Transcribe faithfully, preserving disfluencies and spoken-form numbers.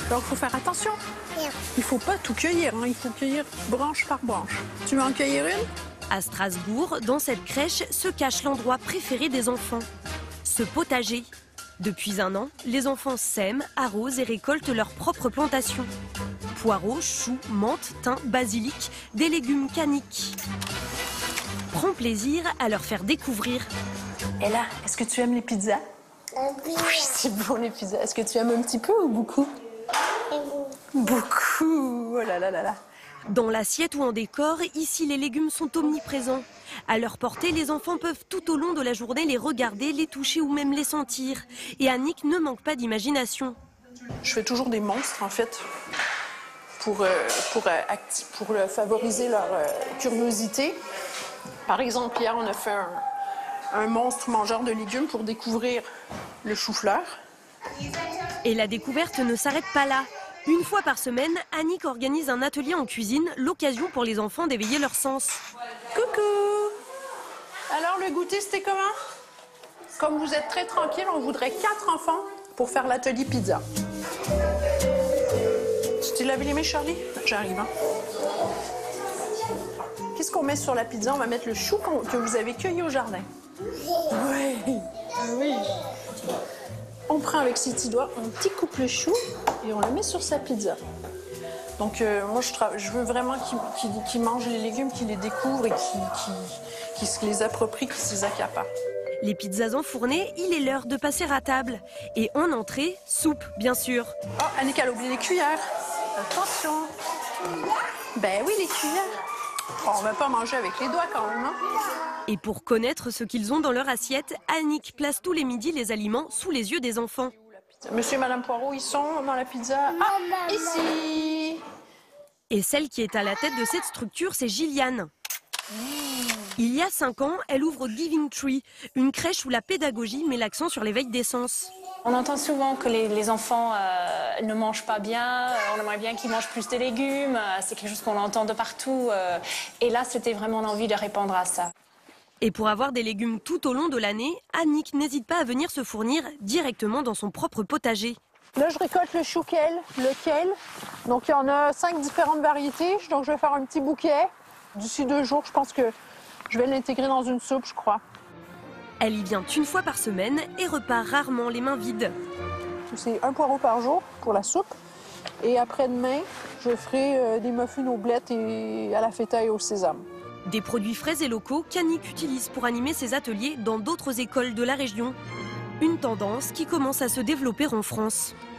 Donc, il faut faire attention. Il ne faut pas tout cueillir, hein. Il faut cueillir branche par branche. Tu veux en cueillir une? À Strasbourg, dans cette crèche, se cache l'endroit préféré des enfants, ce potager. Depuis un an, les enfants sèment, arrosent et récoltent leurs propres plantations. Poireaux, choux, menthe, thym, basilic, des légumes caniques. Prends plaisir à leur faire découvrir. Ella, est-ce que tu aimes les pizzas? Oui, c'est bon les pizzas. Est-ce que tu aimes un petit peu ou beaucoup? Beaucoup. Oh là là là là. Dans l'assiette ou en décor, ici les légumes sont omniprésents. À leur portée, les enfants peuvent tout au long de la journée les regarder, les toucher ou même les sentir. Et Annick ne manque pas d'imagination. Je fais toujours des monstres en fait pour, euh, pour, euh, acti- pour euh, favoriser leur euh, curiosité. Par exemple, hier on a fait un, un monstre mangeur de légumes pour découvrir le chou-fleur. Et la découverte ne s'arrête pas là. Une fois par semaine, Annick organise un atelier en cuisine, l'occasion pour les enfants d'éveiller leurs sens. Coucou! Alors le goûter c'était comment? Comme vous êtes très tranquille, on voudrait quatre enfants pour faire l'atelier pizza. Tu t'es lavé les mains, Charlie? J'arrive. Hein? Qu'est-ce qu'on met sur la pizza? On va mettre le chou qu'on- que vous avez cueilli au jardin. Oui, oui. On prend avec ses petits doigts, on découpe le chou et on le met sur sa pizza. Donc euh, moi, je, tra- je veux vraiment qu'il qu'il- qu'il mange les légumes, qu'il les découvre et qu'il qu'il- qu'il se les approprie, qu'il se les accapare. Les pizzas enfournées, il est l'heure de passer à table. Et en entrée, soupe, bien sûr. Oh, Annick, elle a oublié les cuillères. Attention. Ben oui, les cuillères. Oh, on va pas manger avec les doigts quand même, hein? Et pour connaître ce qu'ils ont dans leur assiette, Annick place tous les midis les aliments sous les yeux des enfants. Monsieur et Madame Poirot, ils sont dans la pizza. Ah, ici. Et celle qui est à la tête de cette structure, c'est Gilliane. Il y a cinq ans, elle ouvre Giving Tree, une crèche où la pédagogie met l'accent sur l'éveil des sens. On entend souvent que les, les enfants euh, ne mangent pas bien, euh, on aimerait bien qu'ils mangent plus de légumes, euh, c'est quelque chose qu'on entend de partout. Euh, et là, c'était vraiment l'envie de répondre à ça. Et pour avoir des légumes tout au long de l'année, Annick n'hésite pas à venir se fournir directement dans son propre potager. Là, je récolte le chou kale, le kale. Donc, il y en a cinq différentes variétés. Donc, je vais faire un petit bouquet. D'ici deux jours, je pense que je vais l'intégrer dans une soupe, je crois. Elle y vient une fois par semaine et repart rarement les mains vides. C'est un poireau par jour pour la soupe. Et après-demain, je ferai euh, des muffins aux blettes et à la feta et au sésame. Des produits frais et locaux qu'Annick utilise pour animer ses ateliers dans d'autres écoles de la région. Une tendance qui commence à se développer en France.